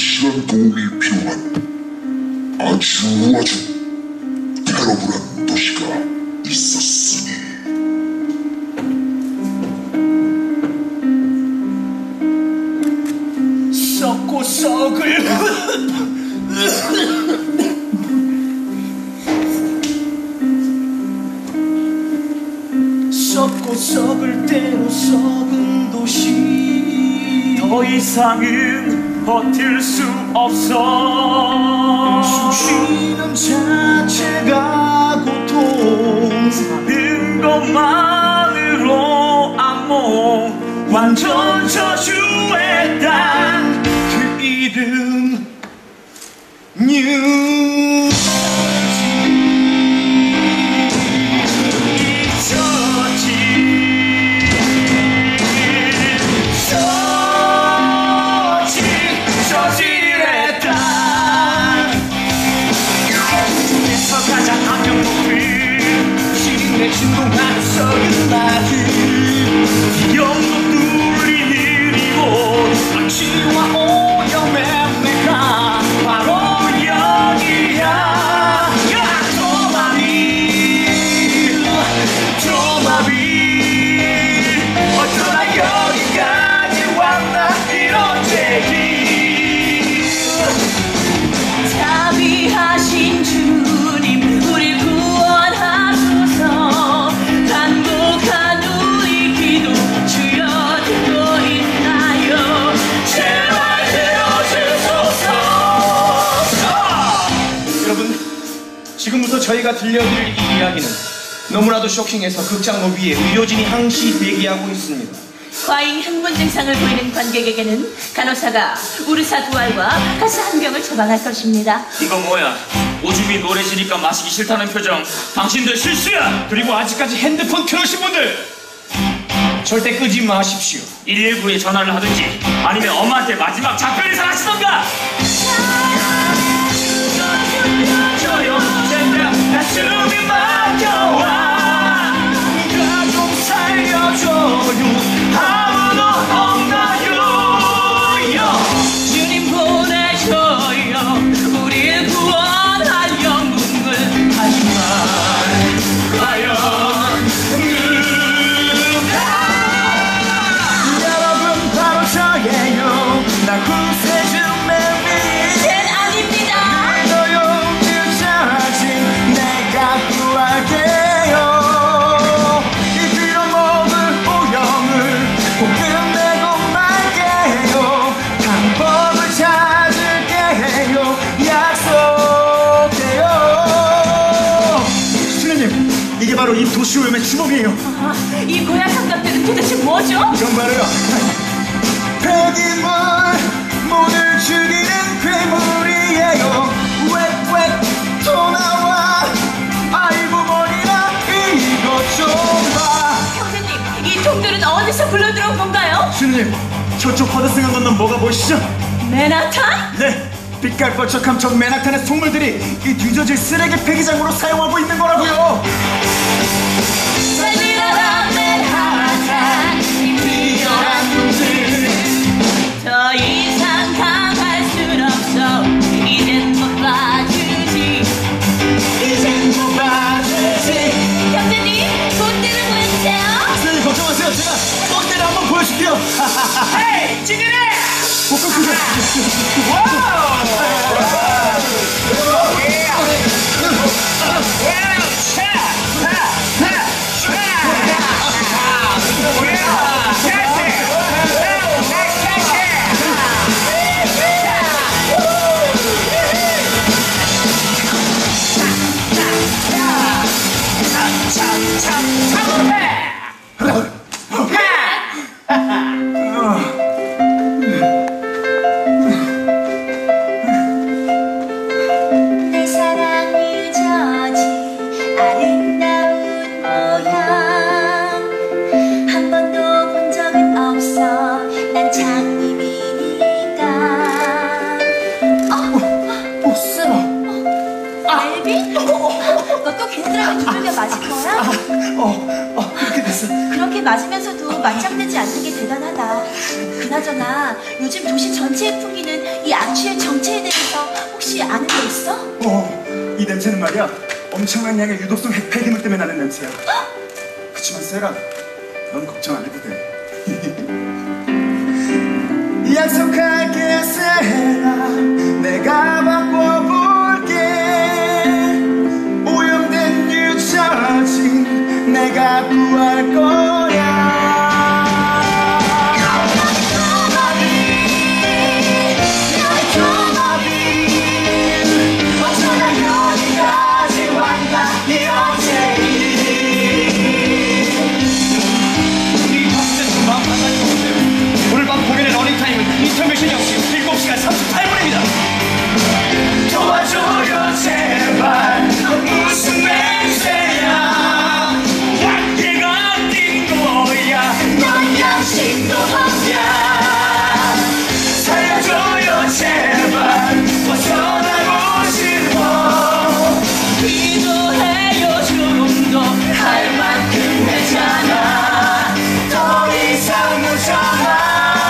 시간 도움이 필요한 아주 테러블한 도시가 있었으니 썩고 썩을 썩고 썩을 대로 썩은 도시 더 이상은 버틸 수 없어. 숨쉬는 자체가 고통 사는 것만으로 악몽 완전 저주의 땅 그 이름 뉴 진동하는 썩은 마음 영도 뚫린 이곳 악취와 오염의 내가 바로 여기야 조마비 어쩌다 여기까지 왔나 이런 얘기 자비하신 주님 우릴 구원하소서. 간곡한 우리 기도 주여 듣고 있나요? 제발 들어주소서. 여러분, 지금부터 저희가 들려드릴 이 이야기는 너무나도 쇼킹해서 극장로 위에 의료진이 항시 대기하고 있습니다. 과잉 흥분 증상을 보이는 관객에게는 간호사가 우르사 두알과 가스 한 병을 처방할 것입니다. 이거 뭐야? 오줌이 노래지니까 마시기 싫다는 표정. 당신들 실수야. 그리고 아직까지 핸드폰 켜놓으신 분들 절대 끄지 마십시오. 119에 전화를 하든지 아니면 엄마한테 마지막 작별 인사를 하시던가. 저요 제가 가슴이 막혀와 누가 좀 살려줘요. 아무도 없나요? 주님 보내줘요. 우릴 구원할 영웅을. 하지만 과연 누가 여러분 바로 저예요. 나 구세주 매미 쟨 아닙니다. 너요 늦어진 내가 구할게요. 이 피로 먹을 오염을 꼭 끝내고 말게요. 방법을 찾을게요. 약속해요. 수녀님, 이게 바로 이 도시오염의 주범이에요. 이 고약 감각들은 도대체 뭐죠? 이건 바로요, 폐기물 모두 죽이는 괴물이에요. 웻웻 또 나와. 아이고 머리나 이것 좀 봐. 형제님, 이 통들은 어디서 굴러들어온 건가요? 주님, 저쪽 허드슨강 건넌 뭐가 보이시죠? 맨하탄? 네, 빛깔 뻘쩍한 저 맨하탄의 속물들이 이 뒤져질 쓰레기 폐기장으로 사용하고 있는 거라고요. 살리라라 맨하탄 이 비열한 놈들. 더 이상 강할 순 없어. 이젠 못 봐주지. 이젠 못 봐주지. 형제님, 굿대를 보여주세요. 선생님 걱정하세요. 제가 썩대를 한번 보여줄게요. 헤이, 찌질해! 복근 크게. 내 사랑 유저지 아름다운 모양 한 번도 본 적은 없어. 난 장님이니까. 쌤아. 알비? 너 또 걔네들하고 두들겨 맞을 거야? 그렇게 됐어. 그렇게 맞으면서도 맞짱되지 않는 게 대단하다. 그나저나 요즘 도시 전체의 풍기는 이 악취의 냄새는 말이야 엄청난 양의 유독성 핵폐기물 때문에 나는 냄새야. 그치만 세라, 넌 걱정 안 해도 돼. 약속할게 세라, 내가 바꿔볼게. 오염된 유처진 내가 구할 거야. 오늘 밤 공연의 러닝타임은 인터미션 역시 7시간 38분입니다. 도와줘요 제발. 무슨 냄새야, 관계가 뛴 거야. 넌 양심도 없냐. 살려줘요 제발. 벗어나고 싶어. 기도해요. 좀 더 할 만큼 했잖아. 더 이상 무서워.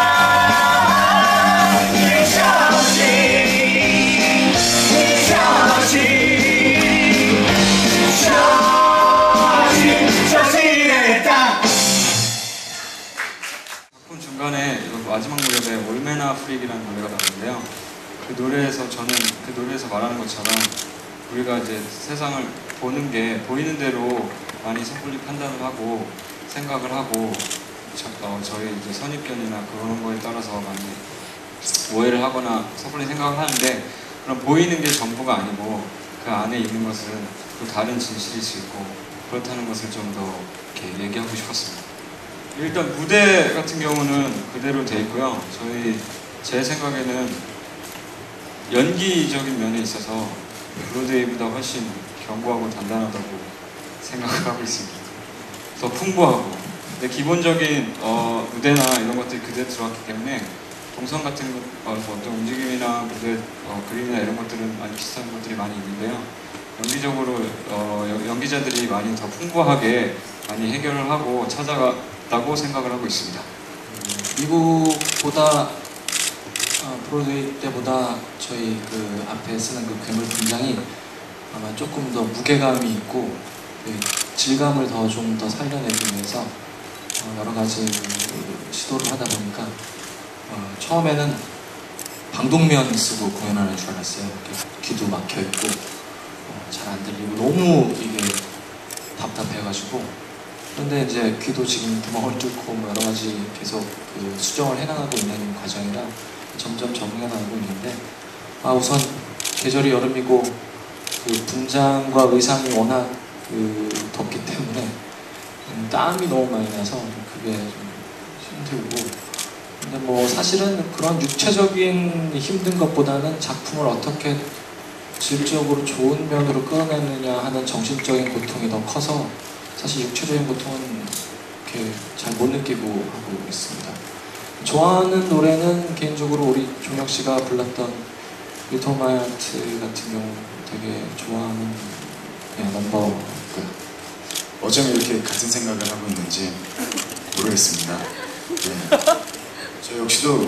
작품 중간에 마지막 무렵에 올메나 프릭이라는 노래가 나오는데요. 그 노래에서 저는 그 노래에서 말하는 것처럼 우리가 이제 세상을 보는 게 보이는 대로 많이 섣불리 판단을 하고 생각을 하고 저희 이제 선입견이나 그런 거에 따라서 많이 오해를 하거나 섣불리 생각을 하는데, 그럼 보이는 게 전부가 아니고 그 안에 있는 것은 또 다른 진실일 수 있고 그렇다는 것을 좀 더 이렇게 얘기하고 싶었습니다. 일단 무대 같은 경우는 그대로 돼 있고요. 제 생각에는 연기적인 면에 있어서 브로드웨이보다 훨씬 견고하고 단단하다고 생각을 하고 있습니다. 더 풍부하고. 근데 기본적인 무대나 이런 것들이 그대로 들어왔기 때문에 동선 같은 어떤 움직임이나 무대 그림이나 이런 것들은 많이 비슷한 것들이 많이 있는데요. 연기적으로 연기자들이 많이 더 풍부하게 많이 해결을 하고 찾아갔다고 생각을 하고 있습니다. 미국보다 브로드웨이 때보다 저희 그 앞에 쓰는 그 괴물 분장이 아마 조금 더 무게감이 있고 그 질감을 좀 더 살려내기 위해서 여러 가지 시도를 하다 보니까 처음에는 방독면 쓰고 공연하는 줄 알았어요. 귀도 막혀 있고 잘 안 들리고 너무 이게 답답해가지고. 그런데 이제 귀도 지금 구멍을 뚫고 여러 가지 계속 그 수정을 해나가고 있는 과정이라 점점 적응해 나가고 있는데, 우선 계절이 여름이고 그 분장과 의상이 워낙 덥기 때문에 땀이 너무 많이 나서 그게 좀 힘들고. 근데 뭐 사실은 그런 육체적인 힘든 것보다는 작품을 어떻게 질적으로 좋은 면으로 끌어내느냐 하는 정신적인 고통이 더 커서 사실 육체적인 고통은 이렇게 잘 못 느끼고 하고 있습니다. 좋아하는 노래는 개인적으로 우리 종혁 씨가 불렀던 리틀 마이 하트 같은 경우 되게 좋아하는 넘버고요. 어쩜 이렇게 같은 생각을 하고 있는지 모르겠습니다. 네. 저 역시도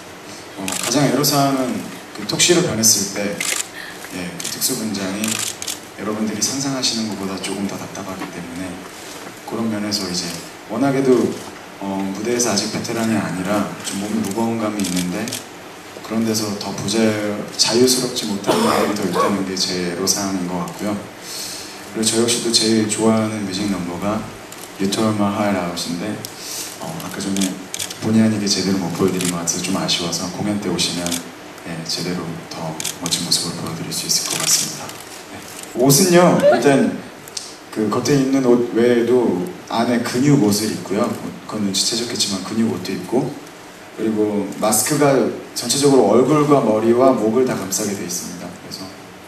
가장 애로사항은 그 톡시로 변했을 때 그 특수 분장이 여러분들이 상상하시는 것보다 조금 더 답답하기 때문에 그런 면에서 이제 워낙에도 무대에서 아직 베테랑이 아니라 좀 몸이 무거운 감이 있는데 그런 데서 더 자유스럽지 못한 마음이 더 있다는 게 제 애로사항인 것 같고요. 그리고 저 역시도 제일 좋아하는 뮤직 넘버가 You Turn My Heart Out인데 아까 전에 본의 아니게 제대로 못 보여드린 것 같아서 좀 아쉬워서 공연 때 오시면 제대로 더 멋진 모습을 보여드릴 수 있을 것 같습니다. 네. 옷은요, 일단 그 겉에 입는 옷 외에도 안에 근육 옷을 입고요. 그건 눈치채셨겠지만 근육 옷도 입고, 그리고 마스크가 전체적으로 얼굴과 머리와 목을 다 감싸게 되어 있습니다. 그래서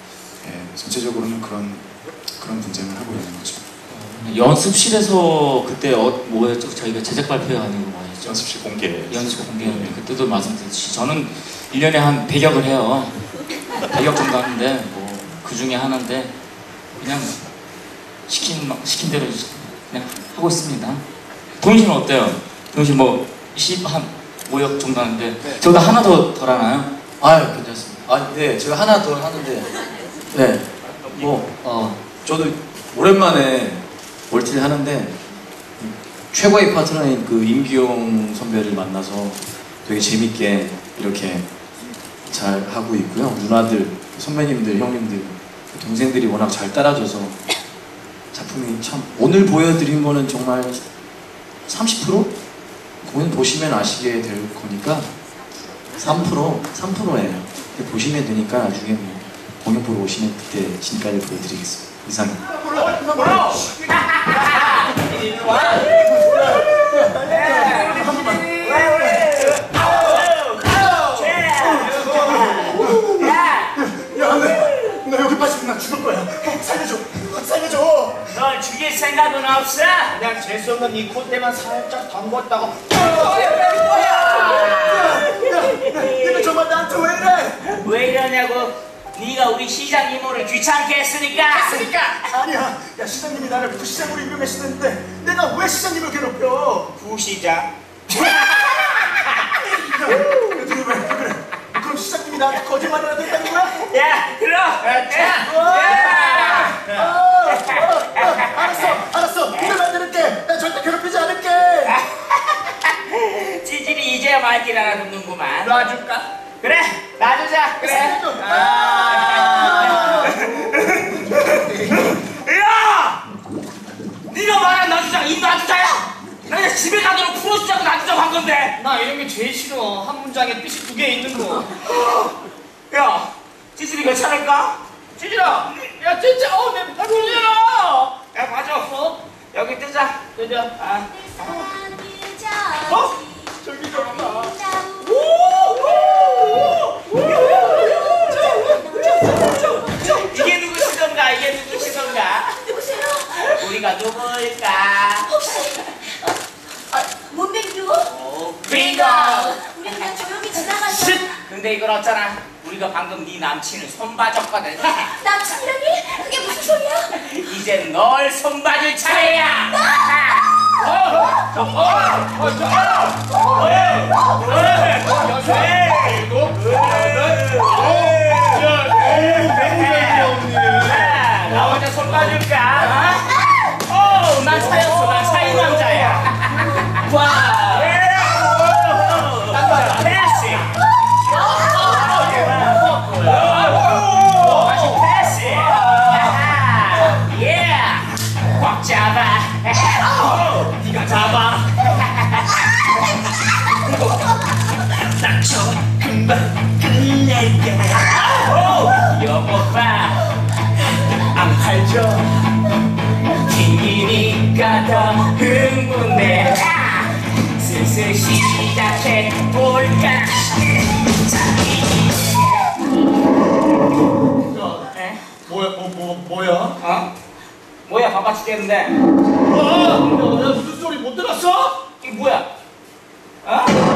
전체적으로는 그런 분장을 하고 있는 거죠. 연습실에서 그때 뭐였죠? 저희가 제작 발표하는 거 뭐였죠? 연습실 공개. 연습실 공개했는데 그때도 말씀드렸듯이 저는 1년에 한 100역을 해요. 100역 정도 하는데 뭐 그 중에 하나인데 그냥 시킨 대로 그냥 하고 있습니다. 동희 씨는 어때요? 동희 씨 뭐 5역 정도 하는데 네. 저보다 하나 더 하나요? 괜찮습니다. 네, 제가 하나 더 하는데 네, 저도 오랜만에 멀티를 하는데 최고의 파트너인 그 임기용 선배를 만나서 되게 재밌게 이렇게 잘 하고 있고요. 누나들, 선배님들, 형님들, 동생들이 워낙 잘 따라줘서 작품이 참 오늘 보여드린 거는 정말 30%? 공연 보시면 아시게 될 거니까 3%예요. 보시면 되니까 나중에 뭐 공연 보러 오시면 그때 진가를 보여드리겠습니다. 이상입니다. 너 여기 빠지면 나 죽을 거야. 살려줘. 널 죽일 생각은 없어? 그냥 재수없는 이 콧대만 살짝 담궜다고. 네가 정말 나한테 왜 이래? 왜 이러냐고? 네가 우리 시장 이모를 귀찮게 했으니까. 아니야. 야, 시장님이 나를 부시장으로 임명하시는데 내가 왜 시장님을 괴롭혀? 부시장? 그래. 그럼 시장님이 나한테 거짓말이라도 했다는 거야? 야, 그럼. 알았어. 이걸 안 들을게. 나 절대 괴롭히지 않을게. 찌질이 이제야 말길 알아듣는구만. 놔줄까? 그래, 놔주자. 그래. 야! 네가 말한 놔주자, 이 놔주자야! 나 그냥 집에 가도록 풀어주자고 놔주자고 한 건데. 나 이런 게 제일 싫어. 한 문장에 뜻이 2개 있는 거. 야, 찌질이 괜찮을까? 찌질아! 야, 진짜, 내 팔 돌려라! 야, 맞아. 여기 뜨자. 저기 좋다. 이게 누구시던가? 누구세요? 우리가 누구일까? 혹시 문맹주? 빙고! 우리 그냥 조용히 지나가자. 근데 이걸 어쩌나? 우리가 방금 네 남친을 손봐줬거든. 남친이라니? 그게 무슨 소리야? 이제 널 손봐줄 차례야. 나 먼저 손봐줄까? 난 차였어. 난 차인 남자야. 와. 패시. 패시. 예. 꽉 잡아. 네가 잡아. 닥쳐. 금방 끝낼게. 여보봐. 안 팔죠. ting이니까 더 흥분돼. 슬슬 시작해볼까. 뭐야? 뭐야? 바빠 죽겠는데. 내가 무슨 소리 못 들었어? 이게 뭐야? 어?